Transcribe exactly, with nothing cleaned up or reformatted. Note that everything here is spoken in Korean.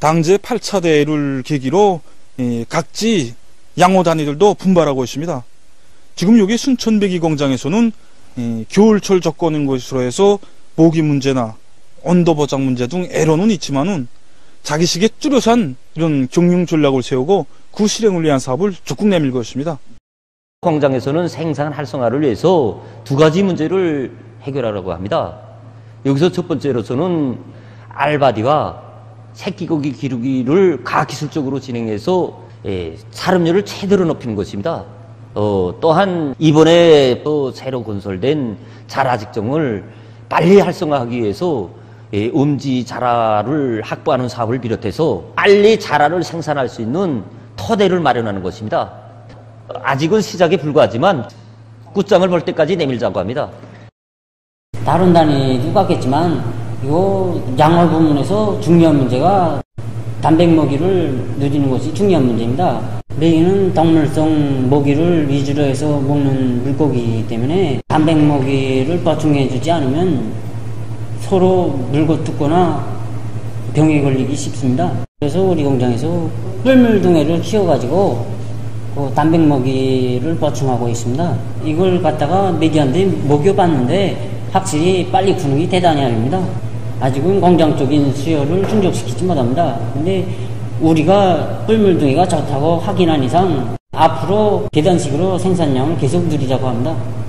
당제 팔 차 대회를 계기로 각지 양호 단위들도 분발하고 있습니다. 지금 여기 순천배기 공장에서는 겨울철 접근인 것으로 해서 모기 문제나 온도 보장 문제 등 애로는 있지만은 자기식에 뚜렷한 이런 경영 전략을 세우고 그 실행을 위한 사업을 적극 내밀고 있습니다. 공장에서는 생산 활성화를 위해서 두 가지 문제를 해결하려고 합니다. 여기서 첫 번째로서는 알바디와 새끼고기 기르기를 과기술적으로 진행해서 예, 사람률을 최대로 높이는 것입니다. 어, 또한 이번에 또 새로 건설된 자라 직종을 빨리 활성화하기 위해서 예, 음지 자라를 확보하는 사업을 비롯해서 빨리 자라를 생산할 수 있는 토대를 마련하는 것입니다. 아직은 시작에 불과하지만 끝장을 볼 때까지 내밀자고 합니다. 다른 단위도 같겠지만 이거 양월 부문에서 중요한 문제가 단백 먹이를 늘리는 것이 중요한 문제입니다. 메기는 동물성 먹이를 위주로 해서 먹는 물고기이기 때문에 단백 먹이를 보충해 주지 않으면 서로 물고 뜯거나 병에 걸리기 쉽습니다. 그래서 우리 공장에서 뿔물둥이를 키워가지고 그 단백 먹이를 보충하고 있습니다. 이걸 갖다가 메기한테 먹여봤는데 확실히 빨리 크는 게 대단히 아닙니다. 아직은 공장적인 수요를 충족시키지 못합니다. 근데 우리가 뿔물둥이가 좋다고 확인한 이상 앞으로 계단식으로 생산량을 계속 늘리자고 합니다.